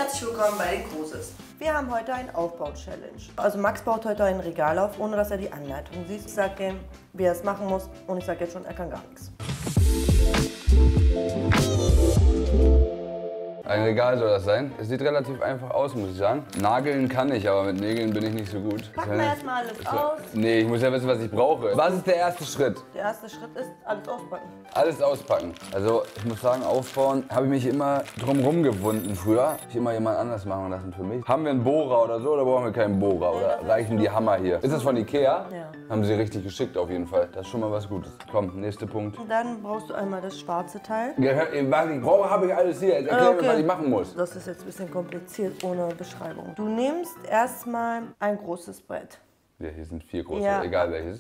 herzlich willkommen bei den Cruises. Wir haben heute einen Aufbau-Challenge. Also Max baut heute ein Regal auf, ohne dass er die Anleitung sieht. Ich sage ihm, wie er es machen muss und ich sage jetzt schon, er kann gar nichts. Ein Regal soll das sein. Es sieht relativ einfach aus, muss ich sagen. Nageln kann ich, aber mit Nägeln bin ich nicht so gut. Packen wir erstmal alles aus. Nee, ich muss ja wissen, was ich brauche. Was ist der erste Schritt? Der erste Schritt ist, alles auspacken. Alles auspacken. Also ich muss sagen, aufbauen habe ich mich immer drumherum gewunden früher. Hab ich immer jemand anders machen lassen für mich. Haben wir einen Bohrer oder so oder brauchen wir keinen Bohrer? Oder reichen die Hammer hier? Ist das von Ikea? Ja. Haben sie richtig geschickt auf jeden Fall. Das ist schon mal was Gutes. Komm, nächster Punkt. Und dann brauchst du einmal das schwarze Teil. Was ich brauche, habe ich alles hier. Jetzt erklär mir, was ich machen muss. Das ist jetzt ein bisschen kompliziert ohne Beschreibung. Du nimmst erstmal ein großes Brett. Ja, hier sind 4 große, Ja. egal welches.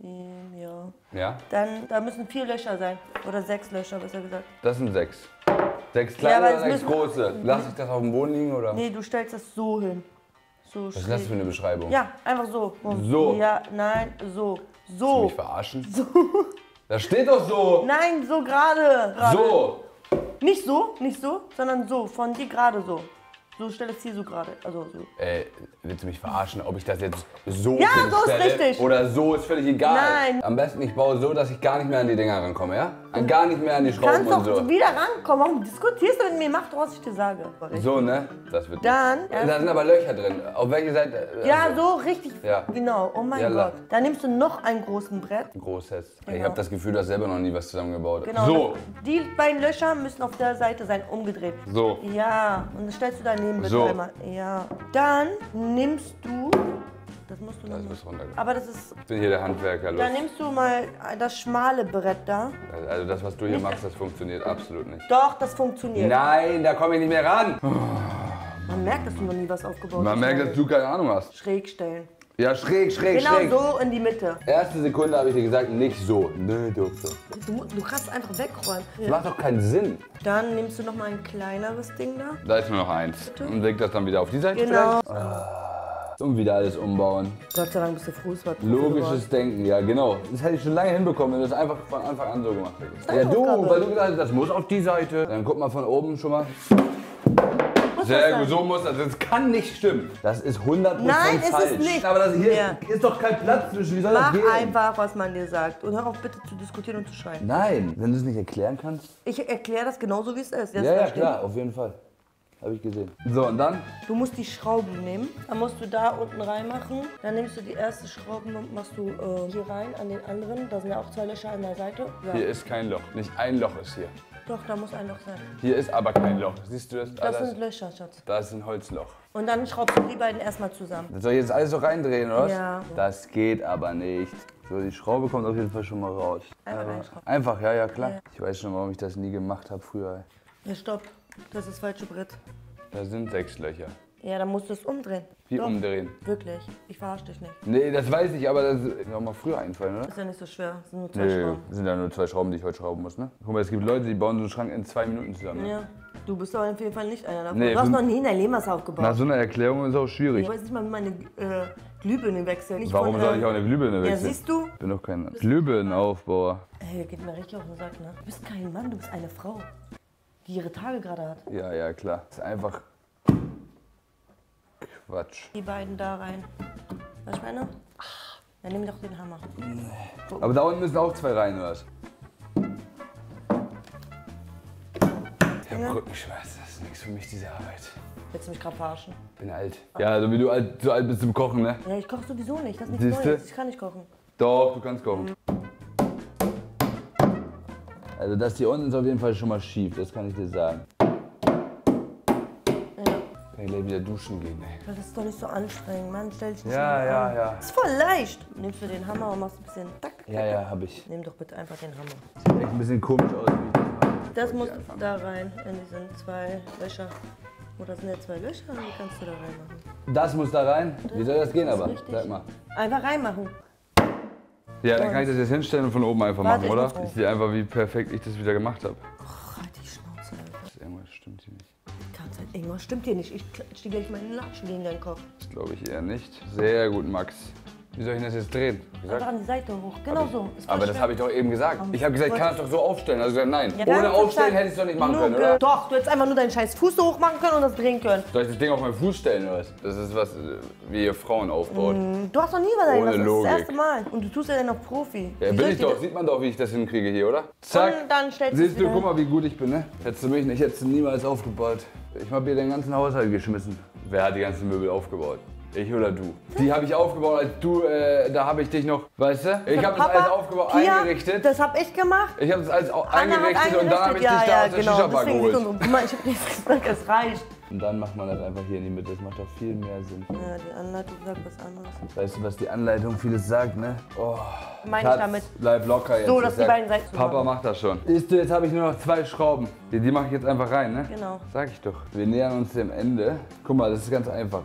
Ja. Ja? Dann, da müssen 4 Löcher sein. Oder 6 Löcher, besser gesagt. Das sind 6. 6 Ja, kleine aber oder 6 es große? Lass ich das auf dem Boden liegen oder? Nee, du stellst das so hin. So Was ist das für eine Beschreibung? Ja, einfach so. So? Ja, nein, so. Willst du So. mich verarschen? So. Da steht doch so. Nein, so gerade. So. Nicht so, nicht so, sondern so. Von dir gerade so. So stell es hier so gerade. Also so. Willst du mich verarschen, ob ich das jetzt so Ja, so ist hinstelle richtig. oder so, ist völlig egal. Nein. Am besten ich baue so, dass ich gar nicht mehr an die Dinger rankomme, ja? Gar nicht mehr an die Du Schrauben kannst und doch so. wieder rankommen. Warum diskutierst du mit mir? Mach doch, was ich dir sage. So, ne? Das wird Dann. Da sind aber Löcher drin. Auf welche Seite? Ja, Also, so richtig. Ja. Genau. Oh mein Jalla. Gott. Dann nimmst du noch einen großen Brett. Großes. Ich Genau. habe das Gefühl, du hast selber noch nie was zusammengebaut. Genau. So. Die beiden Löcher müssen auf der Seite sein, umgedreht. So. Ja, und das stellst du daneben bitte So. einmal. Ja. Dann nimmst du. Das musst du noch Das mal. ist runtergegangen. Aber das ist. Ich bin hier der Handwerker, los. Dann nimmst du mal das schmale Brett da. Also das, was du hier machst, das funktioniert absolut nicht. Doch, das funktioniert. Nein, da komme ich nicht mehr ran. Man merkt, dass du noch nie was aufgebaut hast. Man merkt, dass du keine Ahnung hast. Schräg stellen. Ja, schräg, schräg, Genau schräg. so in die Mitte. Erste Sekunde habe ich dir gesagt, nicht so. Nö, doch so. Du kannst einfach wegräumen. Das macht doch keinen Sinn. Dann nimmst du noch mal ein kleineres Ding da. Da ist nur noch eins. Und leg das dann wieder auf die Seite Genau. vielleicht? Und wieder alles umbauen. Gott sei Dank bist du froh, es war Logisches Denken, ja genau. Das hätte ich schon lange hinbekommen, wenn du das einfach von Anfang an so gemacht hättest. Ja du, Aufgabe. weil du gesagt hast, das muss auf die Seite. Dann guck mal von oben schon mal. Sehr gut, so muss das. Das kann nicht stimmen. Das ist 100% Nein, ist es falsch. nicht. Aber das hier Ja. ist doch kein Platz zwischen. Wie soll das Mach gehen? einfach, was man dir sagt. Und hör auf bitte zu diskutieren und zu schreien. Nein, wenn du es nicht erklären kannst. Ich erkläre das genauso, wie es ist. Das Ja, ja, verstehen. klar, auf jeden Fall. Habe ich gesehen. So, und dann? Du musst die Schrauben nehmen. Dann musst du da unten reinmachen. Dann nimmst du die erste Schraube und machst du hier rein an den anderen. Da sind ja auch 2 Löcher an der Seite. Ja. Hier ist kein Loch. Nicht ein Loch ist hier. Doch, da muss ein Loch sein. Hier ist aber kein Loch. Siehst du das? Das sind Löcher, Schatz. Da ist ein Holzloch. Und dann schraubst du die beiden erstmal zusammen. Das soll ich jetzt alles so reindrehen, oder was? Ja. Das geht aber nicht. So, die Schraube kommt auf jeden Fall schon mal raus. Einfach Aber reinschrauben. einfach, ja, ja, klar. Ja. Ich weiß schon, warum ich das nie gemacht habe früher. Ja, stopp. Das ist das falsche Brett. Da sind 6 Löcher. Ja, dann musst du es umdrehen. Wie Doch. umdrehen? Wirklich. Ich verarsche dich nicht. Nee, das weiß ich, aber das ist mir auch mal früher einfallen, oder? Ist ja nicht so schwer. Es sind nur 2 Nee, Schrauben. das sind ja nur 2 Schrauben, die ich heute schrauben muss, ne? Guck mal, es gibt Leute, die bauen so einen Schrank in 2 Minuten zusammen. Ne? Ja. Du bist aber auf jeden Fall nicht einer davon. Nee, Du hast fünf- noch nie in deinem Leben was aufgebaut. Nach so einer Erklärung ist es auch schwierig. Ich weiß nicht mal, wie meine Glühbirne wechseln. Nicht Warum von, soll ich auch eine Glühbirne Ja, wechseln? siehst du? Ich bin doch kein Glühbirnenaufbauer. Ey, geht mir richtig auf den Sack, ne? Du bist kein Mann, du bist eine Frau, die ihre Tage gerade hat. Ja, ja, klar. Das ist einfach Quatsch. Die beiden da rein. Was ich meine? Dann nimm doch den Hammer. Aber da unten müssen auch 2 rein, oder was? Ich hab Rückenschmerzen, das ist nichts für mich, diese Arbeit. Willst du mich gerade verarschen? Ich bin alt. Ja, so wie du so alt bist zum Kochen, ne? Ja, ich koche sowieso nicht. Das ist nichts Siehste? Neues. Ich kann nicht kochen. Doch, du kannst kochen. Also das hier unten ist auf jeden Fall schon mal schief, das kann ich dir sagen. Kann ich gleich wieder duschen gehen, ey. Das ist doch nicht so anstrengend, Mann. Stell dich nicht so Ja, an. ja, ja. Das ist voll leicht. Nimmst du den Hammer und machst ein bisschen tack. Ja, ja, hab ich. Nimm doch bitte einfach den Hammer. Sieht echt ein bisschen komisch aus, wie ich das mache. Das muss da rein, in diesen 2 Löcher. Oder sind ja 2 Löcher? Wie kannst du da reinmachen? Das muss da rein? Wie soll das gehen Das ist aber? richtig. Sag mal. Einfach reinmachen. Ja, dann kann ich das jetzt hinstellen und von oben einfach Warte, machen, ich oder? muss- Ich sehe einfach, wie perfekt ich das wieder gemacht habe. Oh, halt die Schnauze, Alter. Irgendwas stimmt hier nicht. Kannst halt, irgendwas stimmt hier nicht. Ich stehe gleich mal in den Latschen gegen deinen Kopf. Das glaube ich eher nicht. Sehr gut, Max. Wie soll ich das jetzt drehen? Einfach an die Seite hoch. Genau so. Ist voll Aber das schwer. habe ich doch eben gesagt. Ich habe gesagt, ich kann das doch so aufstellen. Also gesagt, nein. Ja, Ohne ganz aufstellen exakt. hätte ich es doch nicht machen Nur können, oder? Doch, du hättest einfach nur deinen scheiß Fuß so hoch machen können und das drehen können. Soll ich das Ding auf meinen Fuß stellen oder was? Das ist was, wie ihr Frauen aufbaut. Du hast noch nie was Ohne das ist Logik. das erste Mal. Und du tust ja dann noch Profi. Ja, Wie bin soll ich dir doch. das- Sieht man doch, wie ich das hinkriege hier, oder? Zack. Und dann stellst du es Siehst du, wieder guck mal, wie gut ich bin, ne? Hättest du mich nicht, hättest du niemals aufgebaut. Ich habe hier den ganzen Haushalt geschmissen. Wer hat die ganzen Möbel aufgebaut? Ich oder du? Die habe ich aufgebaut, als du, da habe ich dich noch, weißt du? Ich habe das Papa, alles aufgebaut, Pia, eingerichtet. Das habe ich gemacht. Ich habe das alles Anna hat eingerichtet und dann habe ich dich da aus der genau. Shisha-Bar Deswegen geholt. ist unsere- Guck mal, ich habe nichts gesagt, es reicht. Und dann macht man das einfach hier in die Mitte. Das macht doch viel mehr Sinn. Ja, die Anleitung sagt was anderes. Weißt du, was die Anleitung vieles sagt, ne? Oh. Meine ich Schatz, damit. bleib locker jetzt. So, dass Ich die sag, beiden Seiten Papa zusammen. macht das schon. Siehst du, jetzt habe ich nur noch 2 Schrauben. Die mache ich jetzt einfach rein, ne? Genau. Sag ich doch. Wir nähern uns dem Ende. Guck mal, das ist ganz einfach.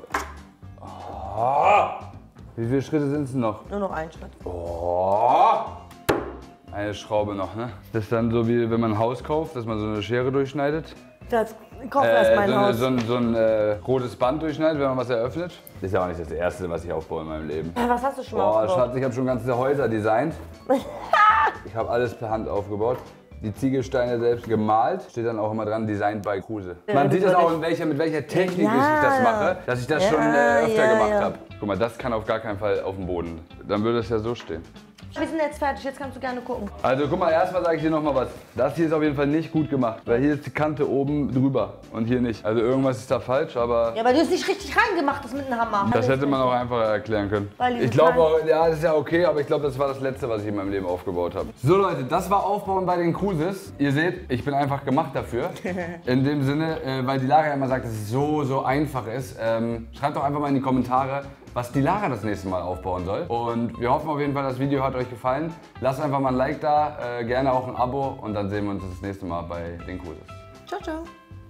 Oh. Wie viele Schritte sind es noch? Nur noch einen Schritt. Oh. Eine Schraube noch, ne? Das ist dann so wie wenn man ein Haus kauft, dass man so eine Schere durchschneidet. Jetzt kauf erst mein Haus. So ein rotes Band durchschneidet, wenn man was eröffnet. Das ist ja auch nicht das Erste, was ich aufbaue in meinem Leben. Was hast du schon mal Boah, aufgebaut? Schatz, ich habe schon ganze Häuser designt. Ich habe alles per Hand aufgebaut. Die Ziegelsteine selbst gemalt. Steht dann auch immer dran, designed by Kruse. Man sieht das auch, mit welcher Technik Ja. ich das mache, dass ich das schon öfter ja, gemacht ja. habe. Guck mal, das kann auf gar keinen Fall auf dem Boden. Dann würde es ja so stehen. Wir sind jetzt fertig, jetzt kannst du gerne gucken. Also guck mal, erstmal sage ich dir noch mal was. Das hier ist auf jeden Fall nicht gut gemacht, weil hier ist die Kante oben drüber und hier nicht. Also irgendwas ist da falsch, aber Ja, weil du es nicht richtig reingemacht hast mit einem Hammer. das hätte man auch einfacher erklären können. Weil die Ich so glaube klein- auch, ja, das ist ja okay, aber ich glaube, das war das Letzte, was ich in meinem Leben aufgebaut habe. So Leute, das war Aufbauen bei den Cruises. Ihr seht, ich bin einfach gemacht dafür. In dem Sinne, weil die Lara ja immer sagt, dass es so einfach ist. Schreibt doch einfach mal in die Kommentare, was die Lara das nächste Mal aufbauen soll. Und wir hoffen auf jeden Fall, das Video hat euch gefallen. Lasst einfach mal ein Like da, gerne auch ein Abo und dann sehen wir uns das nächste Mal bei den Cruises. Ciao, ciao.